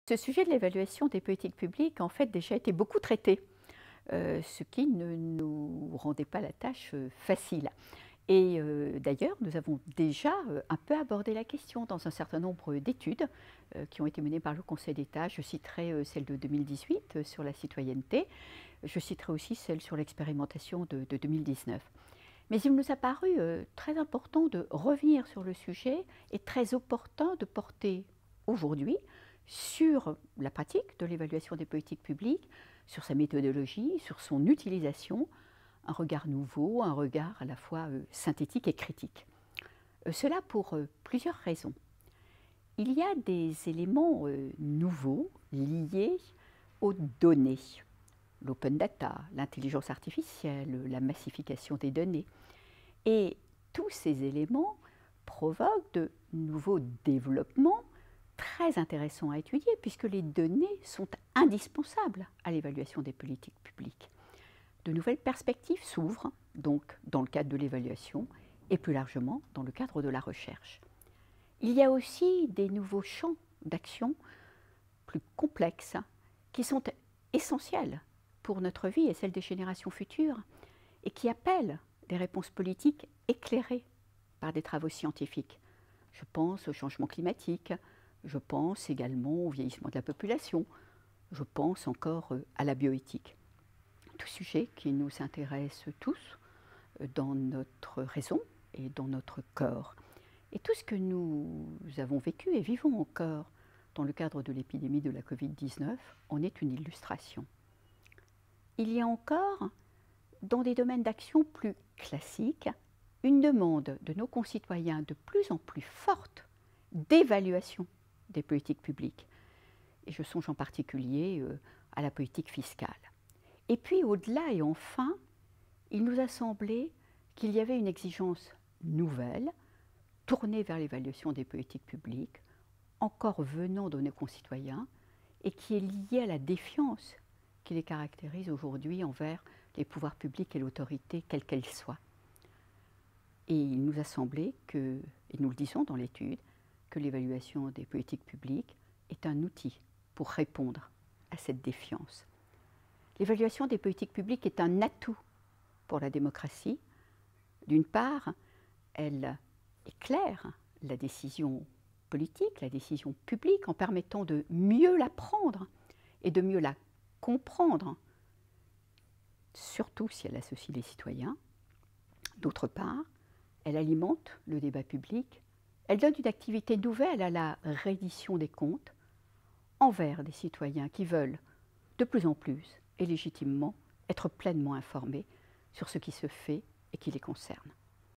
Ce sujet de l'évaluation des politiques publiques a en fait déjà été beaucoup traité, ce qui ne nous rendait pas la tâche facile. Et d'ailleurs, nous avons déjà un peu abordé la question dans un certain nombre d'études qui ont été menées par le Conseil d'État. Je citerai celle de 2018 sur la citoyenneté. Je citerai aussi celle sur l'expérimentation de 2019. Mais il nous a paru très important de revenir sur le sujet et très opportun de porter aujourd'hui sur la pratique de l'évaluation des politiques publiques, sur sa méthodologie, sur son utilisation, un regard nouveau, un regard à la fois synthétique et critique. Cela pour plusieurs raisons. Il y a des éléments nouveaux liés aux données. L'open data, l'intelligence artificielle, la massification des données. Et tous ces éléments provoquent de nouveaux développements très intéressants à étudier puisque les données sont indispensables à l'évaluation des politiques publiques. De nouvelles perspectives s'ouvrent donc dans le cadre de l'évaluation et plus largement dans le cadre de la recherche. Il y a aussi des nouveaux champs d'action plus complexes qui sont essentiels pour notre vie et celle des générations futures et qui appellent des réponses politiques éclairées par des travaux scientifiques. Je pense au changement climatique, je pense également au vieillissement de la population, je pense encore à la bioéthique. Tout sujet qui nous intéresse tous dans notre raison et dans notre corps. Et tout ce que nous avons vécu et vivons encore dans le cadre de l'épidémie de la Covid-19 en est une illustration. Il y a encore, dans des domaines d'action plus classiques, une demande de nos concitoyens de plus en plus forte d'évaluation des politiques publiques. Et je songe en particulier à la politique fiscale. Et puis au-delà et enfin, il nous a semblé qu'il y avait une exigence nouvelle, tournée vers l'évaluation des politiques publiques, encore venant de nos concitoyens, et qui est liée à la défiance qui les caractérise aujourd'hui envers les pouvoirs publics et l'autorité, quelle qu'elle soit. Et il nous a semblé que, et nous le disons dans l'étude, que l'évaluation des politiques publiques est un outil pour répondre à cette défiance. L'évaluation des politiques publiques est un atout pour la démocratie. D'une part, elle éclaire la décision politique, la décision publique, en permettant de mieux la prendre et de mieux la comprendre, surtout si elle associe les citoyens. D'autre part, elle alimente le débat public, elle donne une activité nouvelle à la reddition des comptes envers des citoyens qui veulent de plus en plus et légitimement être pleinement informés sur ce qui se fait et qui les concerne.